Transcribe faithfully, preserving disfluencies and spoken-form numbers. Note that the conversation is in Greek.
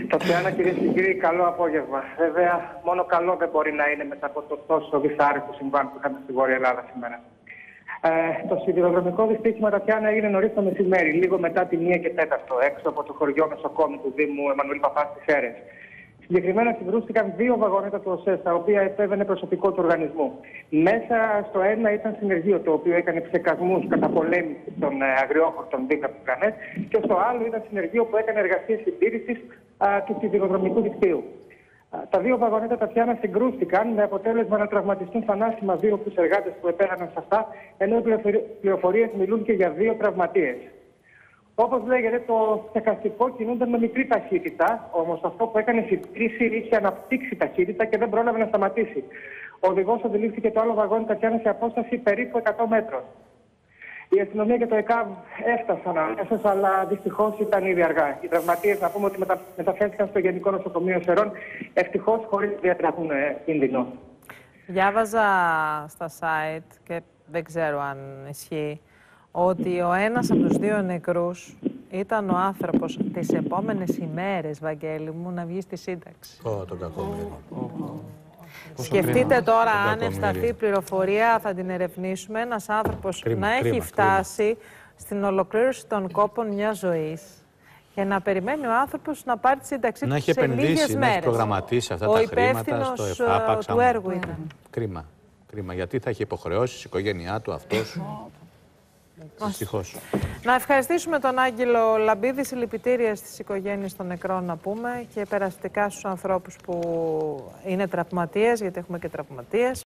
Τατιάνα, κυρίες και κύριοι, καλό απόγευμα. Βέβαια, μόνο καλό δεν μπορεί να είναι μετά από το τόσο δυσάρεστο συμβάν που είχαμε στη Βόρεια Ελλάδα σήμερα. Ε, το σιδηροδρομικό δυστύχημα, Τατιάνα, έγινε νωρίς το μεσημέρι, λίγο μετά τη μία και τέταρτο, έξω από το χωριό Μεσοκόμου του Δήμου Εμμανουήλ Παπά στις Σέρρες. Συγκεκριμένα συγκρούστηκαν δύο βαγονέτα του ΟΣΕ, στα οποία επέβαινε προσωπικό του οργανισμού. Μέσα στο ένα ήταν συνεργείο, το οποίο έκανε ψεκασμούς κατά πολέμηση των ε, αγριόχορτων δίπλα από τις γραμμές, και στο άλλο ήταν συνεργείο που έκανε εργασίες συντήρησης του σιδηροδρομικού δικτύου. Α, τα δύο βαγονέτα, Τατιάνα, συγκρούστηκαν με αποτέλεσμα να τραυματιστούν θανάσιμα δύο από τους εργάτες που επέραναν σε αυτά, ενώ οι πληροφορίες μιλούν και για δύο τραυματίες. Όπως λέγεται, το στεγαστικό κινούνταν με μικρή ταχύτητα, όμως αυτό που έκανε συντήρηση είχε αναπτύξει ταχύτητα και δεν πρόλαβε να σταματήσει. Ο οδηγός αντιλήφθηκε το άλλο βαγόνι, Τατιάνα, σε απόσταση περίπου εκατό μέτρων. Η αστυνομία και το ΕΚΑΒ έφτασαν αμέσως, αλλά δυστυχώς ήταν ήδη αργά. Οι τραυματίες, να πούμε ότι μετα... μεταφέρθηκαν στο Γενικό Νοσοκομείο Σερών, ευτυχώς χωρίς να διατρέχουν κίνδυνο. Διάβαζα στα site και δεν ξέρω αν ισχύει, ότι ο ένας από τους δύο νεκρούς ήταν ο άνθρωπος τις επόμενες ημέρες, Βαγγέλη μου, να βγει στη σύνταξη. Ω, το κακομοίρη. Σκεφτείτε τώρα, αν ευσταθεί η πληροφορία, θα την ερευνήσουμε. Ένας άνθρωπος Κρίμα, να έχει κρίμα, φτάσει κρίμα. στην ολοκλήρωση των κόπων μιας ζωής και να περιμένει ο άνθρωπος να πάρει τη σύνταξή του σε λίγες μέρες. Να έχει προγραμματίσει αυτά ο τα χρήματα στο ΕΦΑΠΑΞ. του έργου ήταν. Κρίμα. Κρίμα, γιατί θα έχει υποχρεώσει η οικογένειά του αυτός. Δυστυχώς. Να ευχαριστήσουμε τον Άγγελο Λαμπίδη, συλληπιτήρια στις οικογένειες των νεκρών να πούμε, και περαστικά στους ανθρώπους που είναι τραυματίες, γιατί έχουμε και τραυματίες.